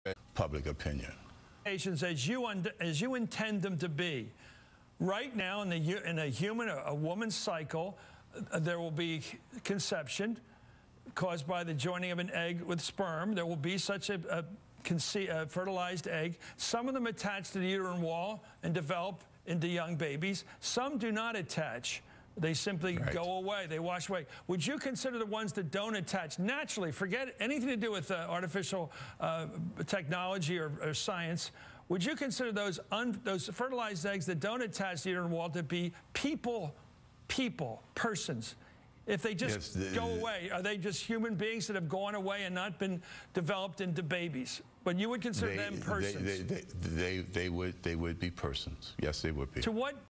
public opinion. As you intend them to be. Right now, in a woman's cycle, there will be conception caused by the joining of an egg with sperm. There will be such a fertilized egg. Some of them attach to the uterine wall and develop into young babies. Some do not attach. They simply go away. They wash away. Would you consider the ones that don't attach naturally, forget anything to do with artificial technology or science, would you consider those fertilized eggs that don't attach to the uterine wall to be persons? If they just go away, are they just human beings that have gone away and not been developed into babies? But you would consider them persons? They would be persons. Yes, they would be. To what